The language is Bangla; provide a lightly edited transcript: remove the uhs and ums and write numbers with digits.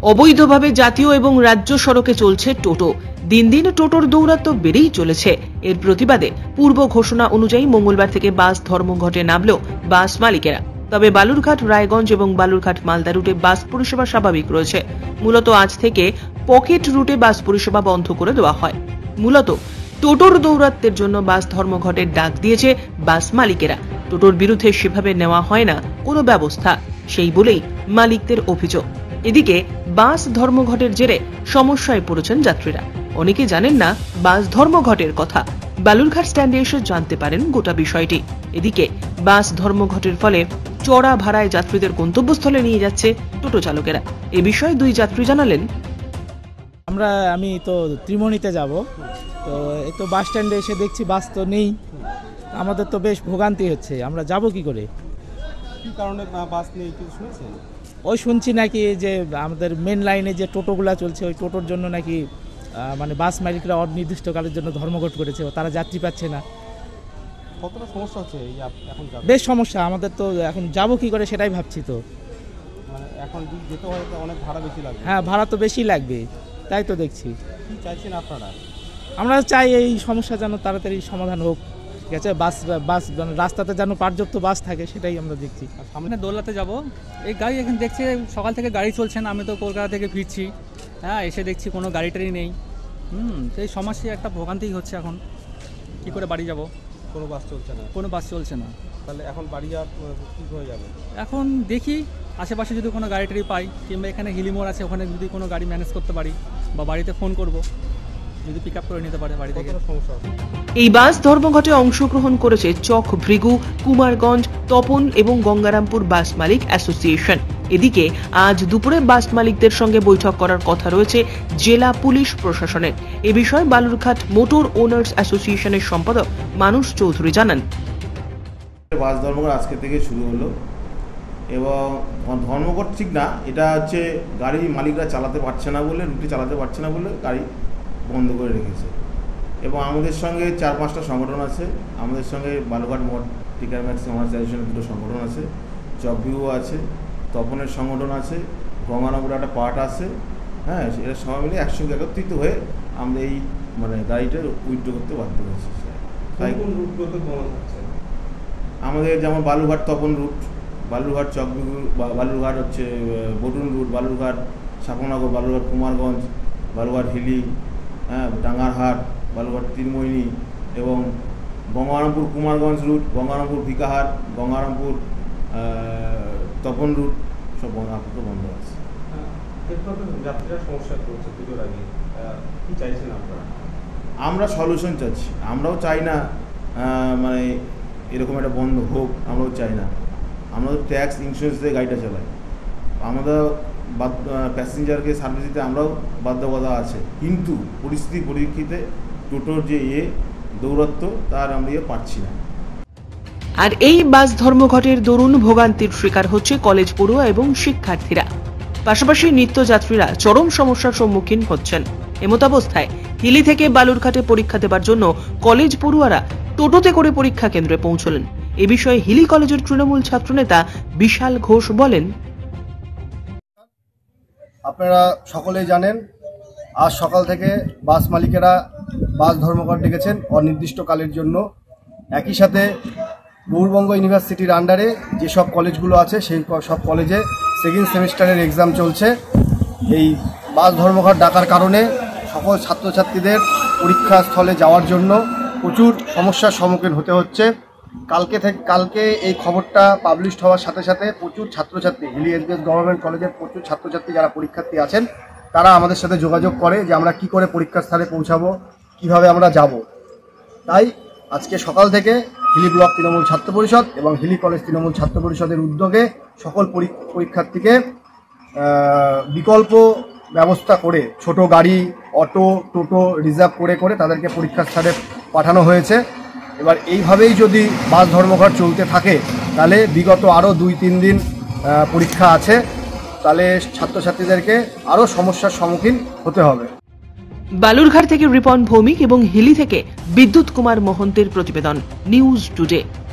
অবৈধভাবে জাতীয় এবং রাজ্য সড়কে চলছে টোটো। দিন দিন টোটোর দৌরাত্ম্য বেড়েই চলেছে। এর প্রতিবাদে পূর্ব ঘোষণা অনুযায়ী মঙ্গলবার থেকে বাস ধর্মঘটে নামল বাস মালিকেরা। তবে বালুরঘাট রায়গঞ্জ এবং বালুরঘাট মালদা রুটে বাস পরিষেবা স্বাভাবিক রয়েছে। মূলত আজ থেকে পকেট রুটে বাস পরিষেবা বন্ধ করে দেওয়া হয়। মূলত টোটোর দৌরাত্ম্যের জন্য বাস ধর্মঘটের ডাক দিয়েছে বাস মালিকেরা। টোটোর বিরুদ্ধে সেভাবে নেওয়া হয় না কোনো ব্যবস্থা, সেই বলেই মালিকদের অভিযোগ। এদিকে বাস ধর্মঘটের জেরে সমস্যায় পড়েছেন যাত্রীরা। অনেকে জানেন না বাস ধর্মঘটের কথা। বালুরঘাট স্ট্যান্ডে এসে জানতে পারেন গোটা বিষয়টি। এদিকে বাস ধর্মঘটের ফলে চড়া ভাড়ায় যাত্রীদের গন্তব্যস্থলে নিয়ে যাচ্ছে টোটো চালকেরা। এ বিষয়ে দুই যাত্রী জানালেন, আমি তো ত্রিমণিতে যাব, তো এই তো বাস স্ট্যান্ডে এসে দেখছি বাস তো নেই। আমাদের তো বেশ ভোগান্তি হচ্ছে, আমরা যাব কি করে? কি কারণে বাস নেই কিছু শুনেছেন? ওই শুনছি নাকি যে আমাদের মেন লাইনে যে টোটোগুলো চলছে ওই টোটোর জন্য নাকি মানে বাস মালিকরা অনির্দিষ্টকালের জন্য ধর্মঘট করেছে, তারা যাত্রী পাচ্ছে না। কতটা সমস্যা হচ্ছে এখন? বেশ সমস্যা, আমাদের তো এখন যাব কি করে সেটাই ভাবছি। তো মানে এখন যেতে হয় অনেক ভাড়া বেশি লাগবে। হ্যাঁ, ভাড়া তো বেশি লাগবে, তাই তো দেখছি। কি চাইছেন আপনারা? আমরা চাই এই সমস্যা যেন তাড়াতাড়ি সমাধান হোক। ঠিক আছে, বাস রাস্তাতে যেন পর্যাপ্ত বাস থাকে, সেটাই আমরা দেখছি। সামনে দোলাতে যাব, এই গাড়ি এখন দেখছি সকাল থেকে গাড়ি চলছে না। আমি তো কলকাতা থেকে ফিরছি, হ্যাঁ, এসে দেখছি কোনো গাড়ি টাড়ি নেই। সেই সমস্যা একটা ভোগান্তি হচ্ছে। এখন কি করে বাড়ি যাব? কোনো বাস চলছে না? কোনো বাস চলছে না। তাহলে এখন বাড়ি যাওয়ার কী হয়ে যাবে? এখন দেখি আশেপাশে যদি কোনো গাড়ি টাড়ি পাই, কিংবা এখানে হিলিমোড় আছে, ওখানে যদি কোনো গাড়ি ম্যানেজ করতে পারি, বা বাড়িতে ফোন করব যদি পিক আপ করে নিতে পারে বাড়ি থেকে। এই বাস ধর্মঘটে অংশগ্রহণ করেছে চক ভৃগু, কুমারগঞ্জ, তপন এবং গঙ্গারামপুর বাস মালিক অ্যাসোসিয়েশন। এদিকে আজ দুপুরে বাস মালিকদের সঙ্গে বৈঠক করার কথা রয়েছে জেলা পুলিশ প্রশাসনের। এ বিষয়ে বালুরঘাট মোটর ওনার্স অ্যাসোসিয়েশনের সম্পাদক মানুষ চৌধুরী জানান, বাস ধর্মঘট আজকে থেকে শুরু হলো এবং ধর্মঘট ঠিক না, এটা হচ্ছে গাড়ি মালিকরা চালাতে পারছে না বলে, রুটি চালাতে পারছে না বলে গাড়ি বন্ধ করে রেখেছে। এবং আমাদের সঙ্গে 4-5টা সংগঠন আছে। আমাদের সঙ্গে বালুরঘাট মোট টিকার ম্যাক্স ওনার্স অ্যাসোসিয়েশনের 2টো সংগঠন আছে, চকভিউ আছে, তপনের সংগঠন আছে, গঙ্গারামপুরে একটা পার্ট আছে। হ্যাঁ, এটা সবাই মিলে একসঙ্গে একত্রিত হয়ে আমরা এই গাড়িটা উইথড্র করতে বাধ্য হয়েছি। তাই আমাদের যেমন বালুরঘাট তপন রুট, বালুরঘাট চকভিউ, বালুরঘাট হচ্ছে বটুন রুট, বালুরঘাট সাপনগর, বালুরঘাট কুমারগঞ্জ, বালুরঘাট হিলি, হ্যাঁ, ডাঙ্গারহাট, বালুরঘাট ত্রিমোহিনী এবং গঙ্গারামপুর কুমারগঞ্জ রুট, গঙ্গারামপুর ভিকাহার, গঙ্গারামপুর তপন রুট সব আপাতত বন্ধ আছে। যাত্রীরা সমস্যা করছে পুজোর আগে, কি চাইছেন আপনারা? আমরা সলিউশন চাচ্ছি। আমরাও চাই না এরকম একটা বন্ধ হোক, আমরাও চাই না। আমরা তো ট্যাক্স ইন্স্যুরেন্স দিয়ে গাড়িটা চালাই, আমরা প্যাসেঞ্জারকে সার্ভিস দিতে আমরাও বাধ্যবাধকতা আছে। কিন্তু পরিস্থিতির পরিপ্রেক্ষিতে টোটোর যে দৌরাত্ম্য তার আমরা পারছি না। আর এই বাস ধর্মঘটের দরুন ভোগান্তির শিকার হচ্ছে কলেজ পড়ুয়া এবং শিক্ষার্থীরা। পাশাপাশি নিত্যযাত্রীরা চরম সমস্যার সম্মুখীন হচ্ছেন। এমতাবস্থায় হিলি থেকে বালুরঘাটে পরীক্ষা দেবার জন্য কলেজ পড়ুয়ারা টোটোতে করে পরীক্ষা কেন্দ্রে পৌঁছলেন। এ বিষয়ে হিলি কলেজের তৃণমূল ছাত্রনেতা বিশাল ঘোষ বলেন, আপনারা সকলেই জানেন, আজ সকাল থেকে বাস মালিকেরা বাস ধর্মঘট ডেকেছেন অনির্দিষ্টকালের জন্য। একই সাথে গৌরবঙ্গ ইউনিভার্সিটির আন্ডারে যেসব কলেজগুলো আছে সেই সব কলেজে সেকেন্ড সেমিস্টারের এক্সাম চলছে। এই বাস ধর্মঘট ডাকার কারণে সকল ছাত্রছাত্রীদের পরীক্ষাস্থলে যাওয়ার জন্য প্রচুর সমস্যার সম্মুখীন হতে হচ্ছে। কালকে এই খবরটা পাবলিশড হওয়ার সাথে সাথে প্রচুর ছাত্রছাত্রী, হিলি এসবিএস গভর্নমেন্ট কলেজের প্রচুর ছাত্রছাত্রী যারা পরীক্ষার্থী আছেন তারা আমাদের সাথে যোগাযোগ করে যে আমরা কি করে পরীক্ষার স্থানে পৌঁছাবো, কিভাবে আমরা যাব। তাই আজকে সকাল থেকে হিলি ব্লক তৃণমূল ছাত্র পরিষদ এবং হিলি কলেজ তৃণমূল ছাত্র পরিষদের উদ্যোগে সকল পরীক্ষার্থীকে বিকল্প ব্যবস্থা করে ছোট গাড়ি, অটো, টোটো রিজার্ভ করে তাদেরকে পরীক্ষার স্থানে পাঠানো হয়েছে। এবার এইভাবেই যদি বাস ধর্মঘট চলতে থাকে তাহলে বিগত আরও 2-3 দিন পরীক্ষা আছে, তাহলে ছাত্রছাত্রীদেরকে আরও সমস্যার সম্মুখীন হতে হবে। বালুরঘাট থেকে রিপন ভৌমিক এবং হিলি থেকে বিদ্যুৎ কুমার মহন্তের প্রতিবেদন, নিউজ টুডে।